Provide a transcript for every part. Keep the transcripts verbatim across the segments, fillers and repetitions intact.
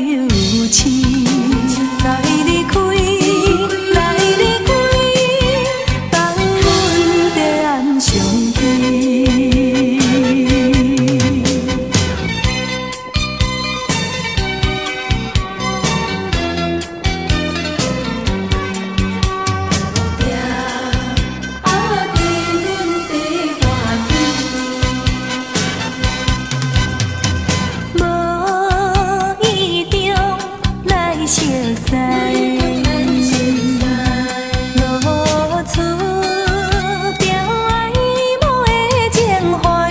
流星，来离开，来离开，放阮在暗上边。熟悉，露出着爱慕的情怀。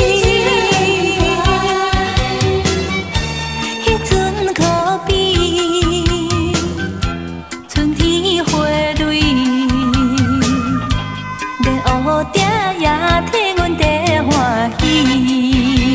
迄阵可比春天花蕊，连乌蝶也替阮在欢喜。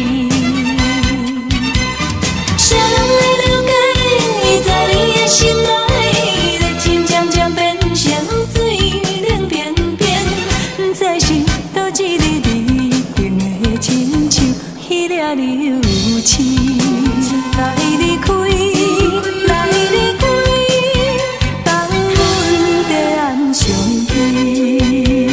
心内热情渐渐变成水冷变变，不知是倒一日你定的亲像迄粒流星，来离开，来离开，放阮在暗上边。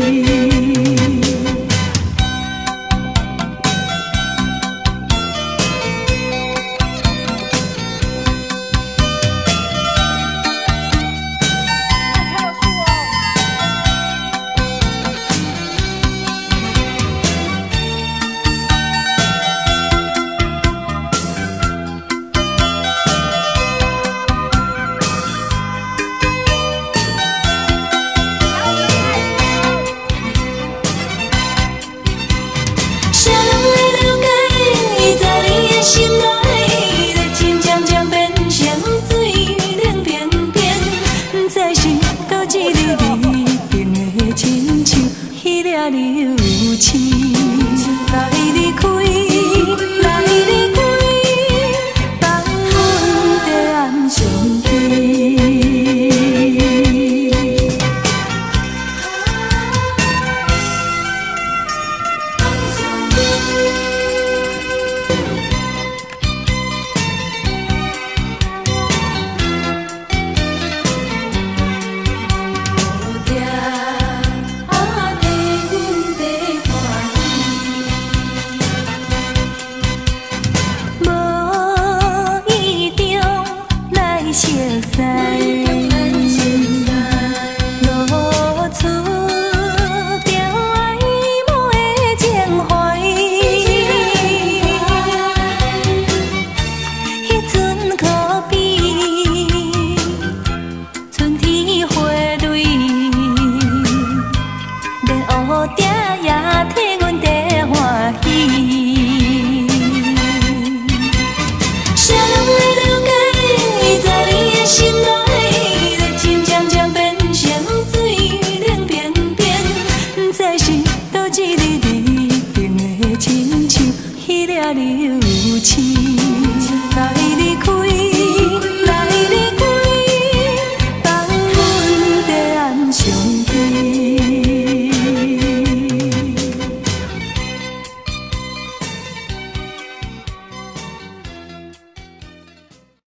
心内热情渐渐变成水冷变变，不知是倒一日你定的亲像迄粒流星，来离开，来离开，放阮在暗上边。 熟悉，露出着爱慕的情怀。迄阵可比春天花蕊，连乌蝶也替阮在欢喜。 心内热情渐渐变成水冷变变，不知是倒一日你定的亲像迄粒流星。